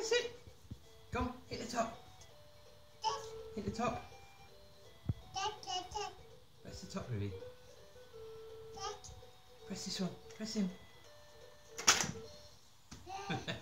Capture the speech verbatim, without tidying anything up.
Press it. Come on, hit the top. Hit the top. Press the top, Ruby. Press this one. Press him.